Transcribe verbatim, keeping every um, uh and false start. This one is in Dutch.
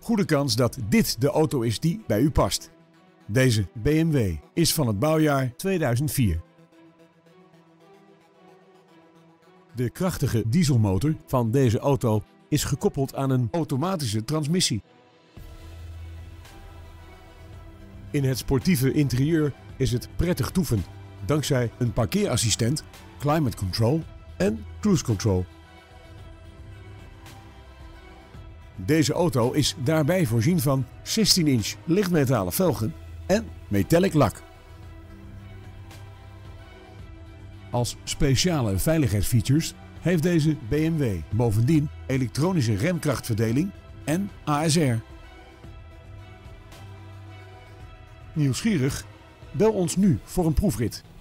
goede kans dat dit de auto is die bij u past. Deze B M W is van het bouwjaar tweeduizend vier. De krachtige dieselmotor van deze auto is gekoppeld aan een automatische transmissie. In het sportieve interieur is het prettig toeven, dankzij een parkeerassistent, climate control en cruise control. Deze auto is daarbij voorzien van zestien inch lichtmetalen velgen en metallic lak. Als speciale veiligheidsfeatures heeft deze B M W bovendien elektronische remkrachtverdeling en A S R. Nieuwsgierig? Bel ons nu voor een proefrit.